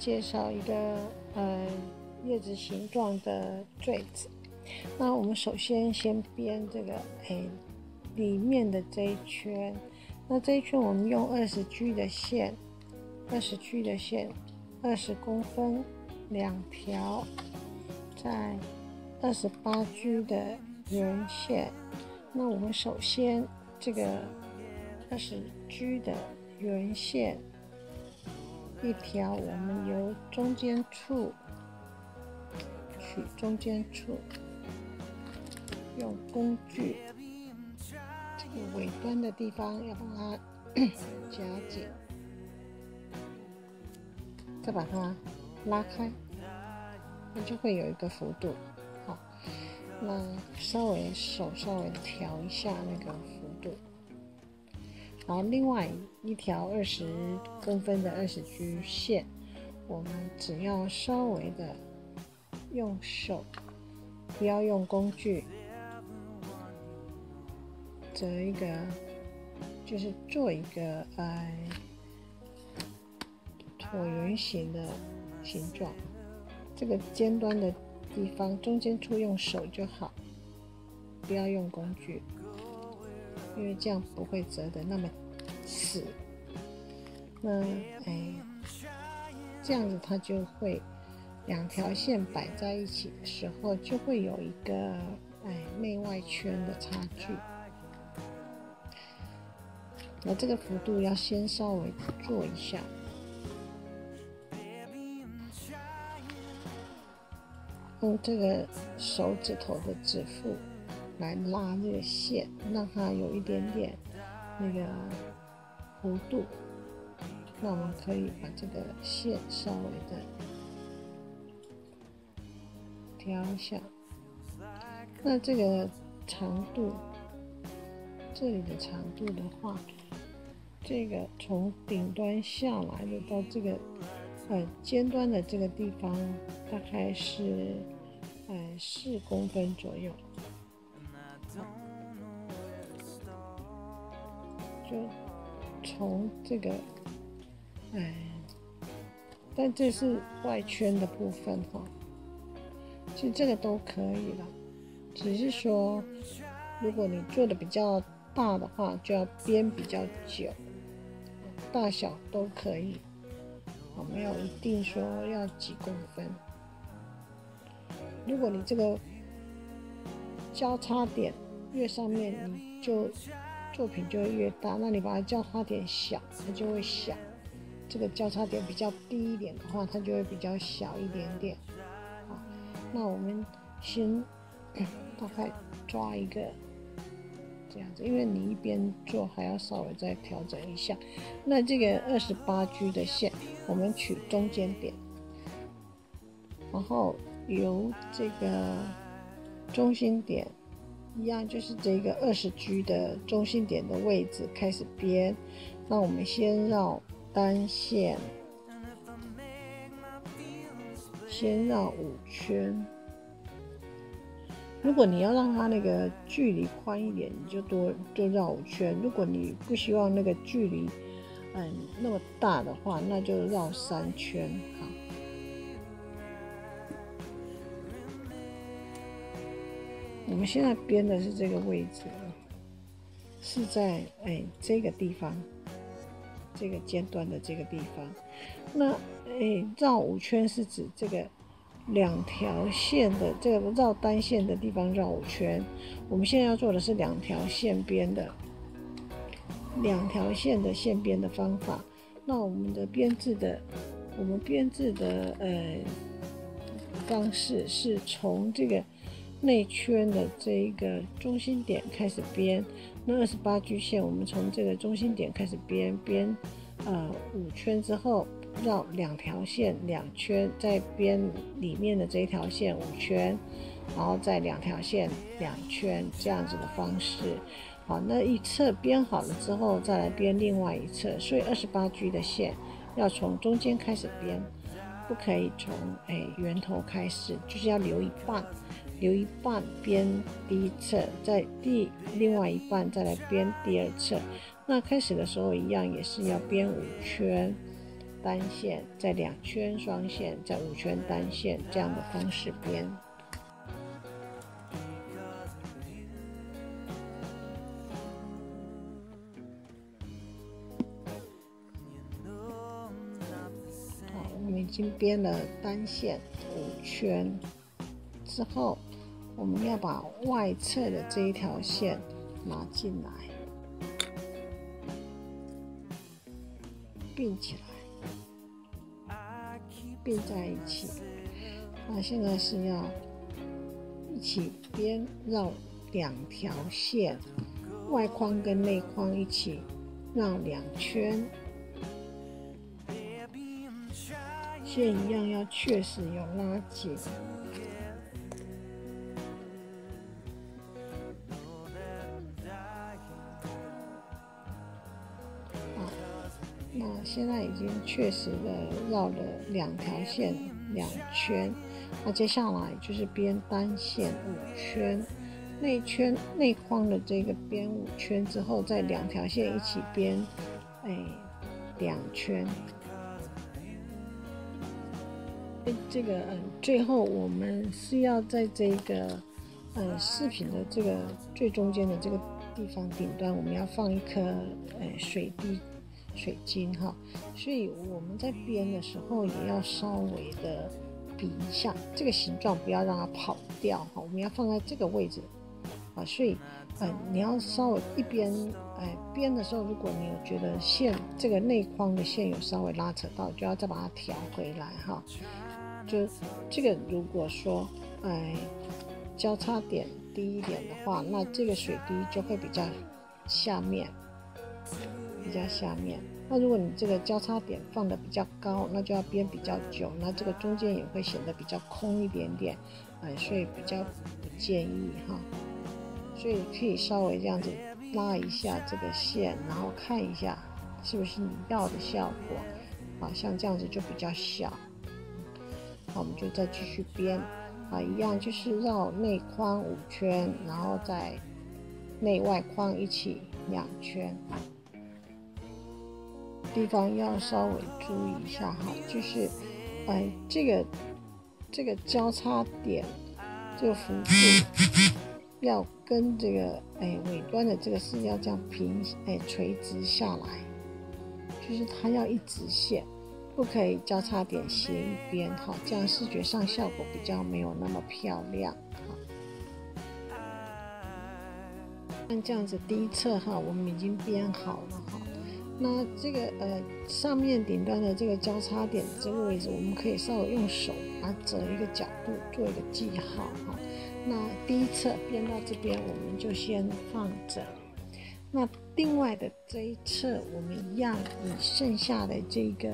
介绍一个叶子形状的坠子。那我们首先编这个里面的这一圈。那这一圈我们用20G 的线，20公分2条，在28G 的圆线。那我们首先这个20G 的圆线一条，我们由中间处取中间处，用工具这个尾端的地方要把它夹紧，再把它拉开，那就会有一个幅度。好，那手稍微调一下那个幅度。然后另外一条20公分的20G 线，我们只要稍微的用手，不要用工具，折一个，就是做一个椭圆形的形状。这个尖端的地方，中间处用手就好，不要用工具。因为这样不会折得那么死。那这样子它就会2条线摆在一起的时候，就会有一个内外圈的差距。那这个幅度要先稍微做一下。用这个手指头的指腹来拉这个线，让它有一点点那个弧度。那我们可以把这个线稍微的调一下。那这个长度，这里的长度的话，这个从顶端下来的到这个尖端的这个地方，大概是4公分左右。就从这个但这是外圈的部分哈，其实这个都可以了，只是说如果你做的比较大的话，就要编比较久，大小都可以，没有一定说要几公分。如果你这个交叉点越上面，你就作品就会越大，那你把它交叉点小，它就会小。这个交叉点比较低一点的话，它就会比较小一点点。好，那我们先大概抓一个这样子，因为你一边做还要稍微再调整一下。那这个28G 的线，我们取中间点，然后由这个中心点一样，就是这个20G 的中心点的位置开始编。那我们先绕单线，先绕5圈。如果你要让它那个距离宽一点，你就绕5圈。如果你不希望那个距离那么大的话，那就绕3圈。好。我们现在编的是这个位置，是在这个地方，这个尖端的这个地方。那绕5圈是指这个2条线的这个绕单线的地方绕5圈。我们现在要做的是2条线编的2条线的线编的方法。那我们编制的方式是从这个内圈的这一个中心点开始编。那28G 线，我们从这个中心点开始编5圈之后，绕2条线2圈，再编里面的这一条线5圈，然后再2条线2圈，这样子的方式。好，那一侧编好了之后，再来编另外一侧。所以28G 的线要从中间开始编，不可以从源头开始，就是要留一半编第一侧，再另外一半再来编第2侧。那开始的时候一样，也是要编5圈， 单线，再2圈双线，再5圈单线，这样的方式编。好，我们已经编了单线5圈之后，我们要把外侧的这一条线拿进来，并起来，并在一起。那现在是要一起编绕2条线，外框跟内框一起绕2圈，线一样要确实有拉紧。那现在已经确实的绕了2条线2圈，那接下来就是编单线5圈，内框的这个编5圈之后，再2条线一起编2圈。这个最后我们是要在这个饰品的这个最中间的这个地方顶端，我们要放一颗水晶哈，所以我们在编的时候也要稍微的比一下这个形状，不要让它跑掉哈。我们要放在这个位置啊，所以你要稍微一边编的时候，如果你有觉得线这个内框的线有稍微拉扯到，就要再把它调回来哈。就这个如果说交叉点低一点的话，那这个水滴就会比较下面。那如果你这个交叉点放的比较高，那就要编比较久，那这个中间也会显得比较空一点点，所以比较不建议哈。所以可以稍微这样子拉一下这个线，然后看一下是不是你要的效果，像这样子就比较小。好，我们就再继续编，一样就是绕内框5圈，然后再内外框一起2圈。地方要稍微注意一下哈，就是这个交叉点这个幅度要跟这个尾端的这个是要这样垂直下来，就是它要一直线，不可以交叉点斜一边哈，这样视觉上效果比较没有那么漂亮哈。像这样子第一侧哈，我们已经编好了哈。那这个上面顶端的这个交叉点这个位置，我们可以稍微用手把它折一个角度，做一个记号哈。那第一侧编到这边，我们就先放着。那另外的这一侧，我们一样以剩下的这个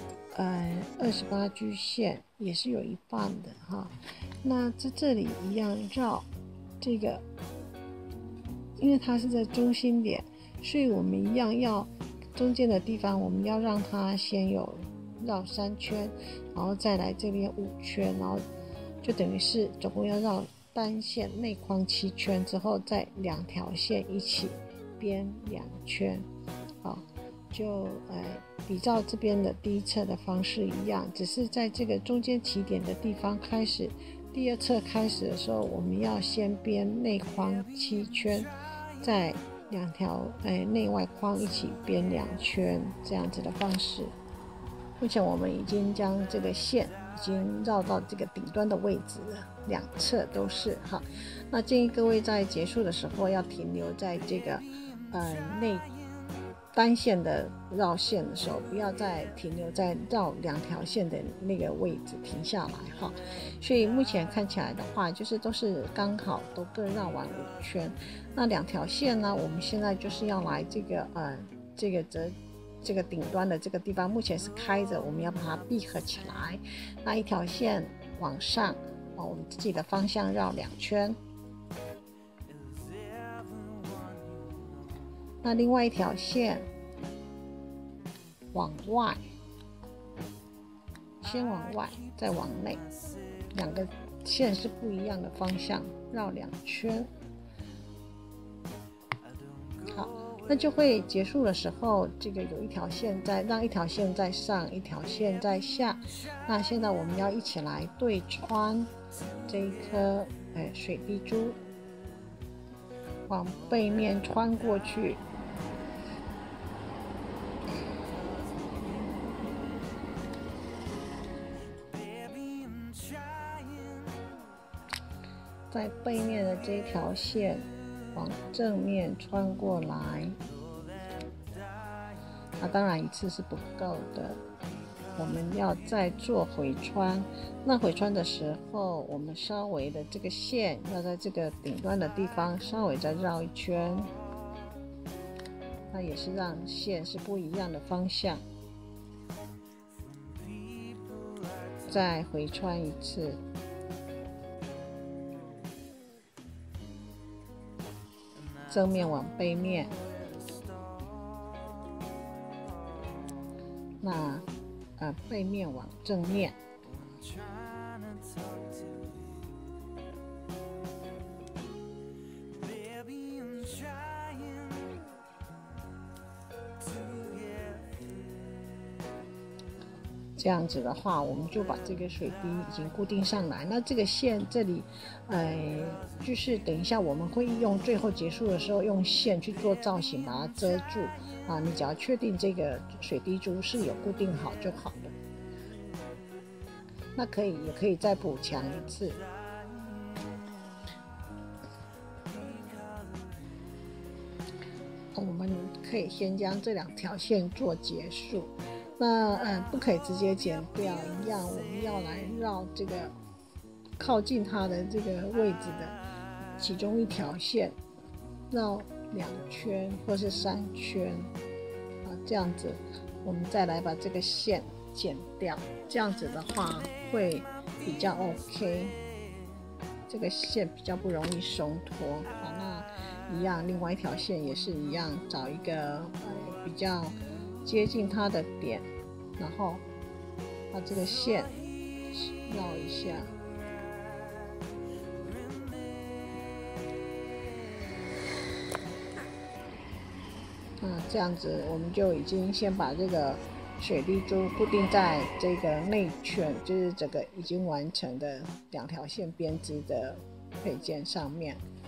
28G 线也是有一半的哈。那在这里一样绕这个，因为它是在中心点，所以我们一样要中间的地方，我们要让它先有绕3圈，然后再来这边5圈，然后就等于是总共要绕单线内框7圈之后，再2条线一起编2圈，好，就比照这边的第一侧的方式一样，只是在这个中间起点的地方开始，第2侧开始的时候，我们要先编内框7圈，再2条内外框一起编2圈，这样子的方式。目前我们已经将这个线已经绕到这个顶端的位置了，2侧都是哈。那建议各位在结束的时候要停留在这个内单线的绕线的时候，不要再停留在绕2条线的那个位置停下来哈。所以目前看起来的话，就是都是刚好都各绕完5圈。那2条线呢，我们现在就是要来这个这个顶端的这个地方，目前是开着，我们要把它闭合起来。那一条线往上，我们自己的方向绕2圈。那另外一条线往外，先往外，再往内，2个线是不一样的方向，绕2圈。好， 那就会结束的时候，这个有一条线在，让一条线在上，一条线在下。那现在我们要一起来对穿这一颗水滴珠，往背面穿过去。在背面的这条线往正面穿过来，那当然一次是不够的，我们要再做回穿。那回穿的时候，我们稍微的这个线要在这个顶端的地方稍微再绕一圈，那也是让线是不一样的方向，再回穿一次。正面往背面，那背面往正面，这样子的话，我们就把这个水滴已经固定上来。那这个线这里，就是等一下我们会用最后结束的时候用线去做造型，把它遮住啊。你只要确定这个水滴珠是有固定好就好了。那也可以再补强一次。我们可以先将这2条线做结束。那不可以直接剪掉，一样我们要来绕这个靠近它的这个位置的其中一条线，绕2圈或是3圈啊，这样子我们再来把这个线剪掉，这样子的话会比较 OK， 这个线比较不容易松脱。好，那一样另外一条线也是一样，找一个比较接近它的点，然后把这个线绕一下，这样子我们就已经先把这个水滴珠固定在这个内圈，就是这个已经完成的2条线编织的配件上面。